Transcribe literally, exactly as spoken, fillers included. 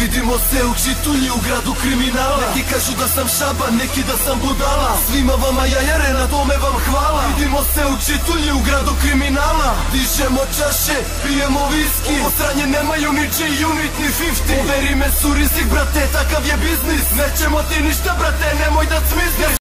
Vidimo se u čitulji u gradu kriminala. Neki kažu da sam šaban, neki da sam budala. Svima vama jajare, na tome vam hvala. Vidimo se u čitulji u gradu kriminala. Dižemo čaše, pijemo viski. Ovo sranje nemaju ni G-Unit ni fifty. Poveri me su rizik brate, takav je biznis. Nećemo ti ništa brate, nemoj da cmizneš.